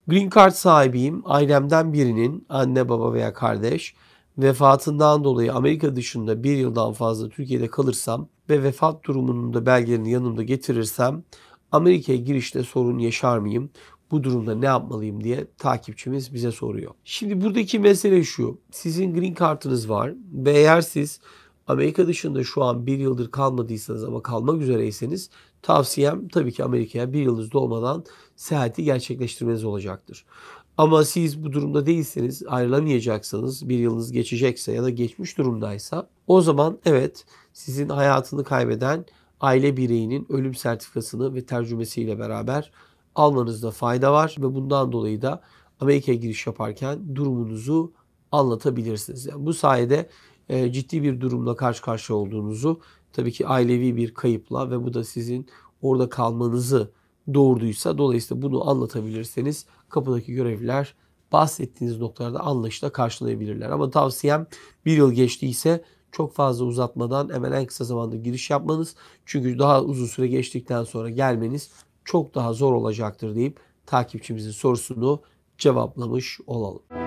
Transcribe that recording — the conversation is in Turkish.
Green Card sahibiyim. Ailemden birinin anne, baba veya kardeş vefatından dolayı Amerika dışında bir yıldan fazla Türkiye'de kalırsam ve vefat durumunun da belgelerini yanımda getirirsem Amerika'ya girişte sorun yaşar mıyım? Bu durumda ne yapmalıyım diye takipçimiz bize soruyor. Şimdi buradaki mesele şu. Sizin Green Card'ınız var ve eğer siz Amerika dışında şu an bir yıldır kalmadıysanız ama kalmak üzereyseniz tavsiyem tabii ki Amerika'ya bir yıldız dolmadan seyahati gerçekleştirmeniz olacaktır. Ama siz bu durumda değilseniz, ayrılamayacaksanız, bir yılınız geçecekse ya da geçmiş durumdaysa o zaman evet sizin hayatını kaybeden aile bireyinin ölüm sertifikasını ve tercümesiyle beraber almanızda fayda var ve bundan dolayı da Amerika'ya giriş yaparken durumunuzu anlatabilirsiniz. Yani bu sayede ciddi bir durumla karşı karşıya olduğunuzu, tabii ki ailevi bir kayıpla ve bu da sizin orada kalmanızı doğurduysa dolayısıyla bunu anlatabilirseniz kapıdaki görevliler bahsettiğiniz noktalarda anlayışla karşılayabilirler. Ama tavsiyem bir yıl geçtiyse çok fazla uzatmadan hemen en kısa zamanda giriş yapmanız. Çünkü daha uzun süre geçtikten sonra gelmeniz çok daha zor olacaktır deyip takipçimizin sorusunu cevaplamış olalım.